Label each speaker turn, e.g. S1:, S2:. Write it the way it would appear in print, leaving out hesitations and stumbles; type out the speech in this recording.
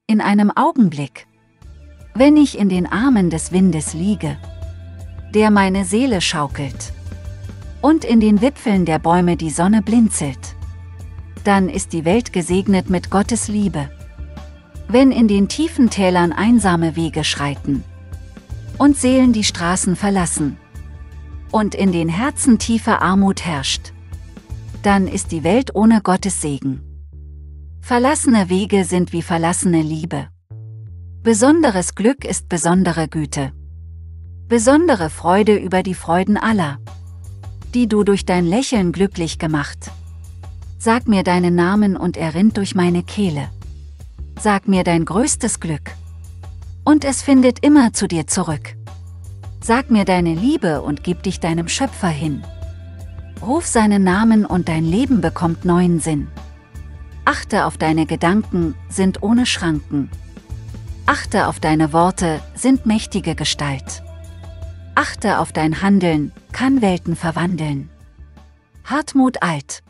S1: in einem Augenblick. Wenn ich in den Armen des Windes liege, der meine Seele schaukelt, und in den Wipfeln der Bäume die Sonne blinzelt, dann ist die Welt gesegnet mit Gottes Liebe. Wenn in den tiefen Tälern einsame Wege schreiten und Seelen die Straßen verlassen und in den Herzen tiefe Armut herrscht, dann ist die Welt ohne Gottes Segen. Verlassene Wege sind wie verlassene Liebe. Besonderes Glück ist besondere Güte. Besondere Freude über die Freuden aller, die du durch dein Lächeln glücklich gemacht. Sag mir deinen Namen und er rinnt durch meine Kehle. Sag mir dein größtes Glück, und es findet immer zu dir zurück. Sag mir deine Liebe und gib dich deinem Schöpfer hin. Ruf seinen Namen und dein Leben bekommt neuen Sinn. Achte auf deine Gedanken, sind ohne Schranken. Achte auf deine Worte, sind mächtige Gestalt. Achte auf dein Handeln, kann Welten verwandeln. Hartmut Alt.